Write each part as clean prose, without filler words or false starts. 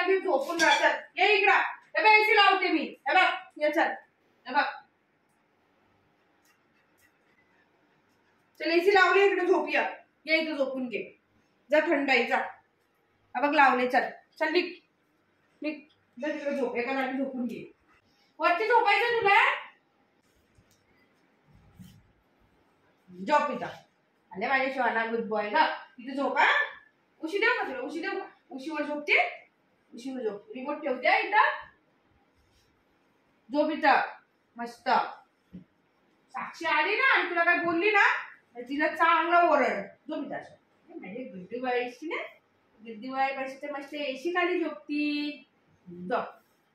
की झोपून राहतात. ये इकडं. हे बघ एसी लावते मी. हे बघ ये चल. हे बघ चल एसी लावली इकडे झोपूया. ये इथं झोपून घे. जा थंड आहे जा. हे बघ लावले चल. चल निघ निघ. जा तिकडे झोप. एका जागी झोपून घे. वरती झोपायचं तुला. झोप इथं. आले माझ्या शिवाना गुड बॉय ग. इथे झोपा. उशी देऊ का तुला. उशी देऊ का. उशीवर झोपते. उशीवर झोप. रिमोट ठेवते इथं. झोप इथं मस्त. साक्षी आली ना आणि तुला काय बोलली ना तिला चांगलं ओरड. झोप इथं. म्हणजे गिड्डी बाईची ना. गिड्डी बाई बसते मस्त एसी खाली झोपती. झोप.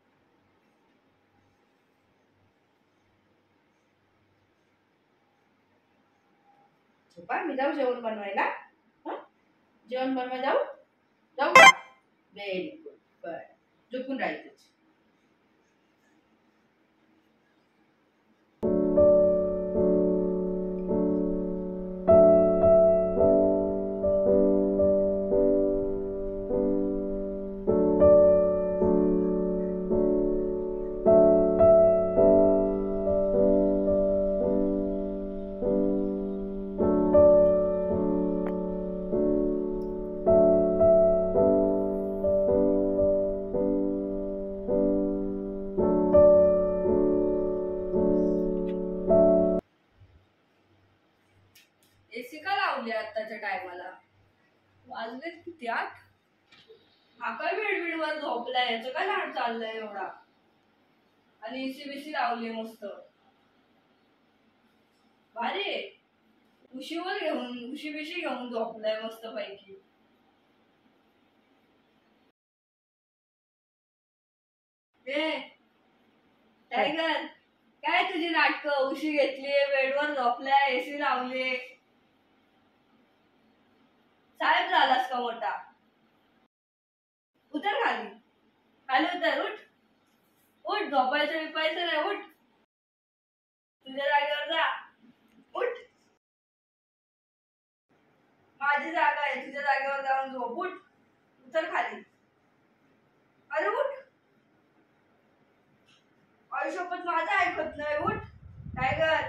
झोपा. मी जाऊ जेवण बनवायला. जेवण बनवा जाऊ. जाऊ का. Very good. बर झोपून राहायचं. एसी का लावली आताच्या टायमाला. वाजले किती 8. हा काय बेडबीड वर झोपलाय. याचं काय लाड चाललंय एवढा. आणि एसी बीसी लावली मस्त भारी. उशीवर घेऊन उशी बिशी घेऊन झोपलाय मस्त पैकी. टायगर काय तुझी नाटकं. उशी घेतली बेडवर झोपलाय एसी लावले. साहेब झालास का मोठा. उतर खाली. खाली उतर. उठ उठ. झोपायचं विपायचं नाही. उठ तुझ्या जागेवर जा. उठ. माझी जागा आहे. तुझ्या जागेवर जाऊन झोप. उठ. उतर खाली. अरे उठ. आयुष्यपत माझं ऐकत नाही. उठ टायगर.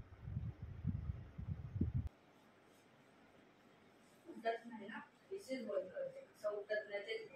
उठत नाही ना. इसेच बंद करते. कसं उठत नाही तेच.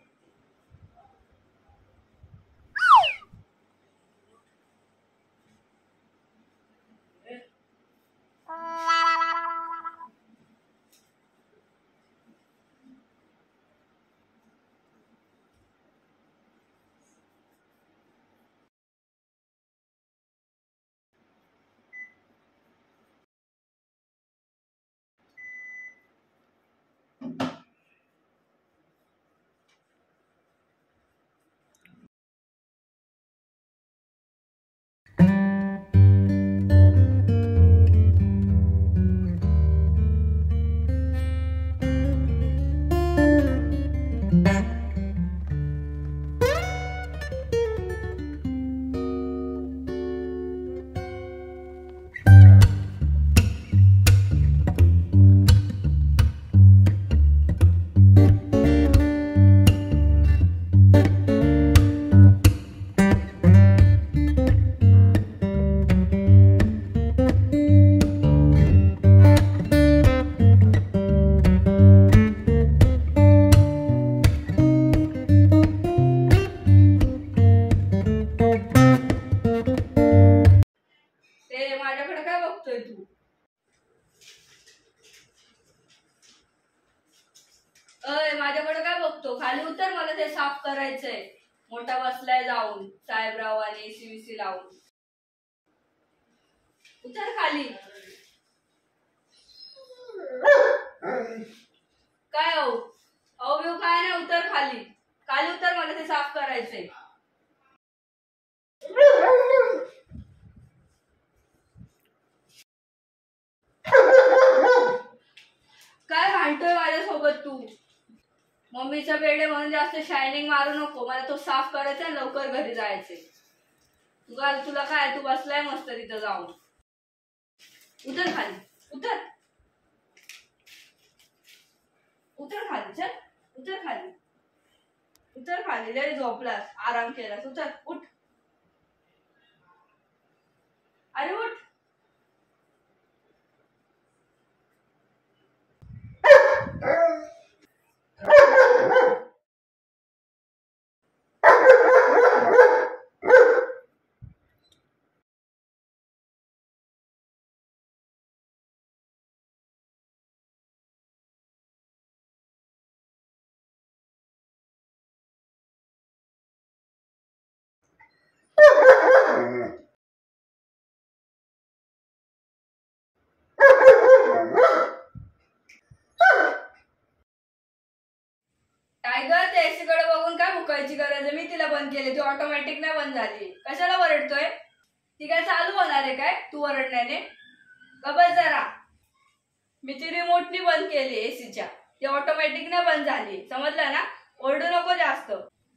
माझ्याकडे काय बघतोय तू. माझ्याकडे काय बघतो. खाली उतर. मला ते साफ करायचंय. मोठा बसलाय जाऊन साहेबराव आणि एसी बीसी लावून. उतर खाली. काय हो अहो काय नाही. उतर खाली. खाली उतर. मला ते साफ करायचंय. काय भांडतोय माझ्यासोबत तू. मम्मीचा बेड आहे म्हणून जास्त शायनिंग मारू नको. मला तो साफ करायचा. लवकर घरी जायचंय. तुला काय. तू बसलाय मस्त तिथं जाऊन. उतर खाली. उतर. उतर खाली. चल उतर खाली. उतर खाली, लय झोपलास, आराम केलास, उतर उठ. अरे उठ. टायगर, त्या एसी कडे बघून काय मुकायची गरज आहे? मी तिला बंद केली, ती ऑटोमॅटिक नाही बंद झाली. कशाला वरडतोय? ती काय चालू होणार आहे काय तू वरडण्याने? गबस जरा. मी ती रिमोटनी बंद केली एसीच्या, ती ऑटोमॅटिक नाही बंद झाली. समजलं ना? ओरडू नको जास्त.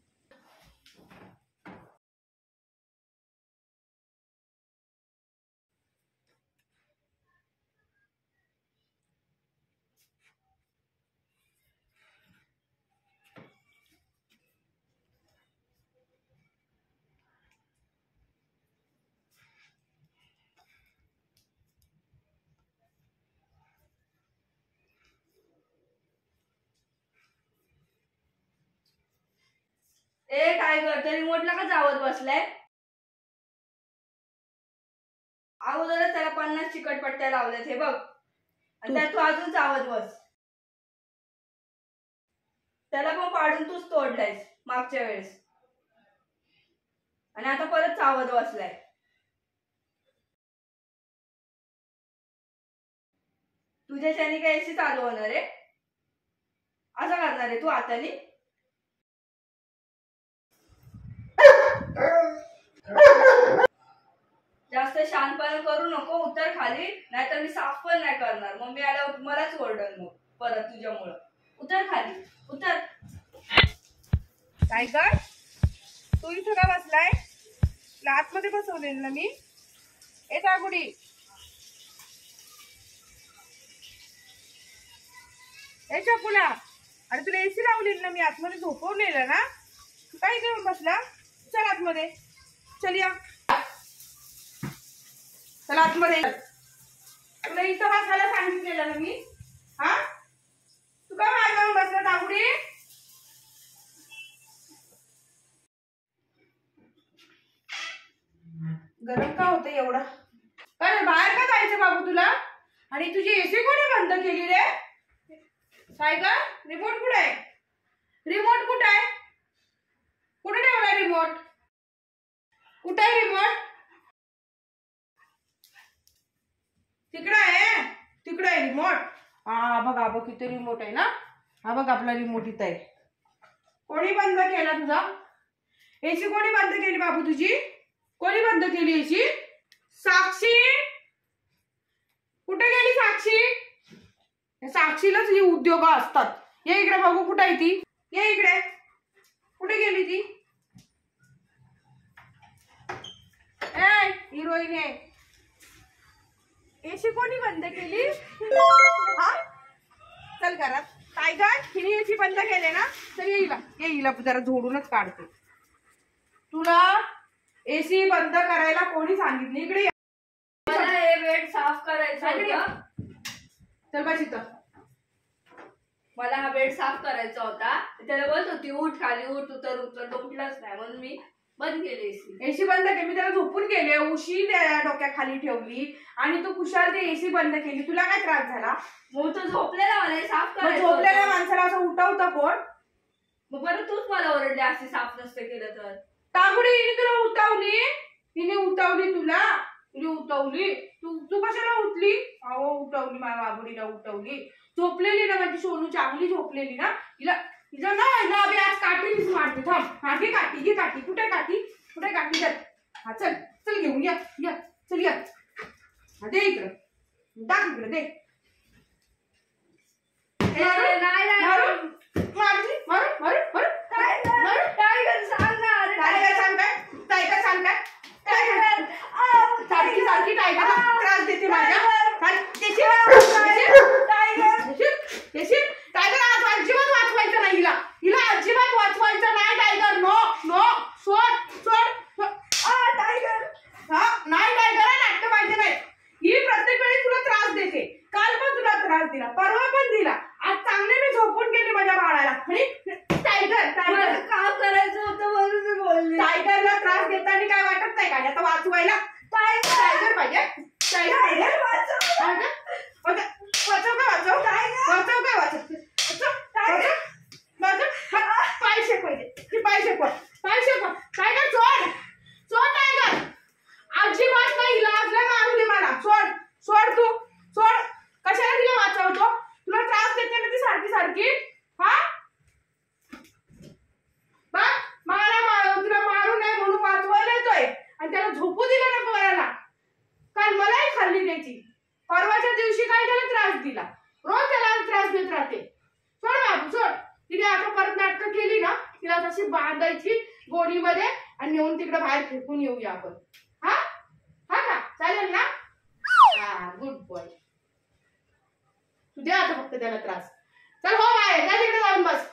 ए टायगर, त्या रिमोटला का चावत बसलाय? अगोदरच त्याला 50 चिकटपट्ट्या लावल्यात, हे बघ. आणि त्यात तू अजून चावत बस. त्याला पण पाडून तूच तोडलायस मागच्या वेळेस, आणि आता परत चावत बसलाय. तुझ्याच्याने काय एसी चालू होणार आहे? असं करणार आहे तू हाताने? जास्त शानपणा करू नको, उतर खाली, नाहीतर मी साफ पण नाही करणार. मग मी आल्यावर मलाच ओरडल मग परत तुझ्यामुळं. उतर खाली, उतर. टायगर, तू इथं का बसलाय? तुला आतमध्ये बसवलेल ना मी. ए तागुडी, ए चकुला, अरे तुला एसी लावलेली ना मी, आतमध्ये झोपवलेलं ना. तू काय घेऊन बसला? चल आतमध्ये, चल या, चल आतमध्ये. तुला इथं बसायला सांगितलेलं ना मी. हा, तू काय माझ्यावर बसला तागुडी? गरम का होतं एवढं? काय बाहेर का जायचं बाबू तुला? आणि तुझी एसी कोणी बंद केली रे? टायगर, रिमोट कुठे आहे? रिमोट कुठे आहे? कुठे ठेवला रिमोट? कुठे आहे रिमोट? तिकडे आहे, तिकडे आहे रिमोट. हा बघा बघ, इथे रिमोट आहे ना. हा बघ आपला रिमोट इथं आहे. कोणी बंद केला तुझा एसी? कोणी बंद केली बाबू तुझी? कोणी बंद केली एसी? साक्षी, कुठे गेली साक्षी? साक्षीलाच ही उद्योग असतात. ये इकडे बघू, कुठे आहे ती? ये इकडे, कुठे गेली ती? ए हिरोईन आहे. एसी कोणी बंद केली? हा, चल घरात. टायगर, हिने एसी बंद केले ना. चल येईला जरा झोडूनच काढते. तुला एसी बंद करायला कोणी सांगितलं? इकडे मला हे बेड साफ करायचं होतं. चल बस इथं. मला हा बेड साफ करायचा होता. त्याला बोलत होती उठ खाली, उठ, उतर उतर, तो उठलाच नाही. म्हणून मी बंद केली एसी. एसी बंद केली, मी त्याला झोपून गेले, उशी त्या डोक्याखाली ठेवली आणि तू कुशाल ते एसी बंद केली. तुला काय त्रास झाला? मग तो झोपलेला, मला साफ करायचं. झोपलेल्या माणसाला असं उठवतं कोण? मग परत तूच मला ओरडली अशी साफ नसतं केलं तर. तागुडी, हिने तुला उठवली? हिने उठवली तुला? तुला उठवली? तू कशाला उठली? अहो उठवली, माझ्या बाबुडीला उठवली. झोपलेली ना माझी सोनू, चांगली झोपलेली ना. हिला ना अभि आज काठीच मारते. थांब, हा घे काठी, घे काठी. कुठे काठी? कुठे काठी? चल, हा चल चल घेऊन या, चल या. हा दे इकडं, टाक इकडं, दे. मारू मारू मारू मारू मारू टायगर सांग ना. अरे टायगर सांग काय? टायगर सांग काय? सारखी सारखी टायगर त्रास देते माझ्या. टायगर आज अजिबात वाचवायचं नाही. हिला अजिबात वाचवायचं नाही. वाचवायला. टायगर पाहिजे, टायगर पाहिजे. वाचव काय वाचव, वाचव काय वाचव, पाय शेकवायचे, पाय शेकवा, पाय शेकवा. टायगर सोड, सोड टायगर. अजिबात नाही लाजला मारू दे मला. सोड, सोड तू, सोड. कशाला तिला वाचवतो? तुला त्रास देते ना ती सारखी सारखी. हा बा मला तुला मारू नये म्हणून वाचवायला येतोय आणि त्याला झोपू दिलं ना पोराला. काल मलाही खाल्ली त्याची. परवाच्या दिवशी काय त्याला त्रास दिला. रोज त्याला त्रास देत राहते. सोड बाबू सोड. तिने आता परत नाटकं केली ना, तिला तशी बांधायची गोणीमध्ये आणि नेऊन तिकडे बाहेर फेकून येऊया आपण. हा हा का चालेल ना? हा गुड बॉय. तू दे आता फक्त त्याला त्रास. चल हो बाहेर जा, तिकडे जाऊन बस.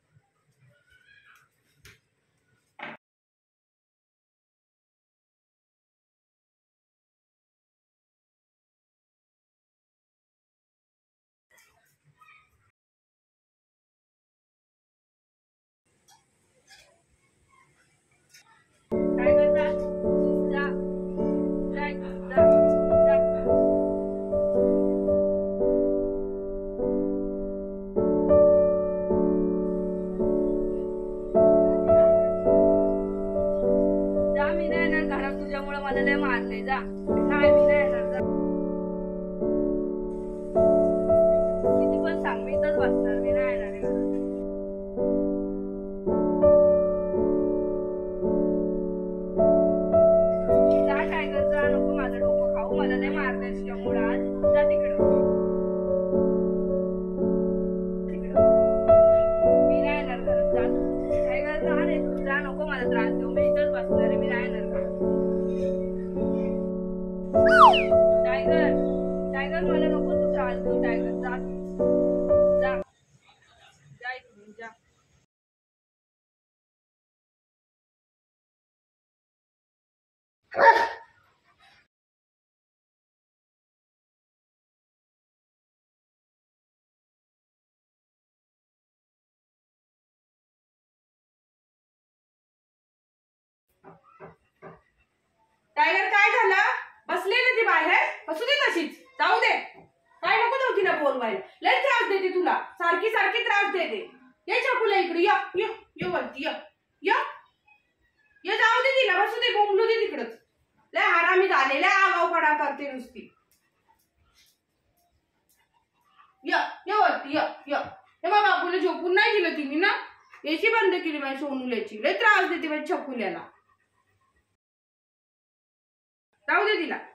टायगर जा, जा, टायगर जा, जा. जा, मी नाही येणार घरात. तुझ्यामुळे मला लय मारले. जा, नाही मी नाही येणार. जा. किती पण सांग, मी इथंच बसणार. मी नाही येणार घरात. जा टायगर जा, नको माझं डोकं खाऊ. मला लय मारलंय तुझ्यामुळे आज. जा तिकडं. मी नाही येणार घरात. जा टायगर जा रे तू. जा, नको मला त्रास देऊ. मी इथंच बसणार आहे. मी नाही येणार घरात. टायगर, टायगर मला नको तू त्रास देऊ. टायगर जा, जा, जा इकडून जा. टायगर काय झालं? बसले ना ती बाहेर. बसू दे तशीच, जाऊ दे. काय नको जाऊ तिला बोलवायला. लय त्रास देते तुला, सारखी सारखी त्रास देते. ये छकुला इकडे, या ये ये वरती, या या ये. जाऊ दे तिला, बसू दे, बोंबलू दे तिकडच. लय हरामी झालेला, आगाऊपणा करते नुसती. या ये वरती, या या. हे बघ बापूला झोपून नाही दिलं तिने ना. एसी बंद केली माझ्या सोनूल्याची. लय त्रास देते माझ्या छकुल्याला. जाऊ दे तिला.